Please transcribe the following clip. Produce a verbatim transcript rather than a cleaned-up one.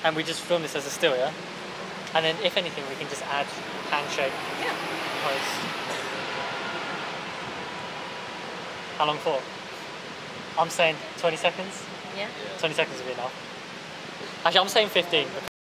And we just film this as a still, yeah? And then if anything, we can just add handshake. Yeah. Pose. How long for? I'm saying twenty seconds. Yeah. twenty seconds would be enough. Actually, I'm saying fifteen.